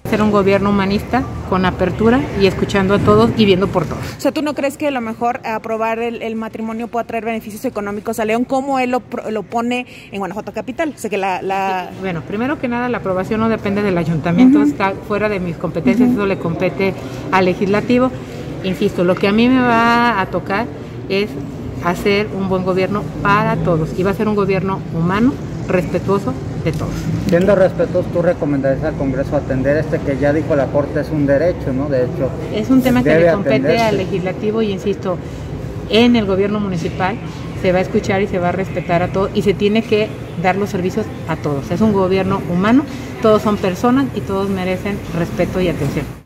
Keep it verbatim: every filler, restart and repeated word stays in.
Ser un gobierno humanista, con apertura y escuchando a todos y viendo por todos. O sea, ¿tú no crees que a lo mejor aprobar el, el matrimonio pueda traer beneficios económicos a León como él lo, lo pone en Guanajuato Capital? O sea, que la, la... Sí, bueno, primero que nada, la aprobación no depende del ayuntamiento, uh-huh. Está fuera de mis competencias, uh-huh. Eso le compete al legislativo. Insisto, lo que a mí me va a tocar es hacer un buen gobierno para todos y va a ser un gobierno humano, respetuoso de todos. Siendo respetuoso, ¿tú recomendarías al Congreso atender este que ya dijo la Corte es un derecho, ¿no? De hecho, es un tema que le compete atenderse. Al legislativo y insisto, en el gobierno municipal se va a escuchar y se va a respetar a todos y se tiene que dar los servicios a todos. Es un gobierno humano, todos son personas y todos merecen respeto y atención.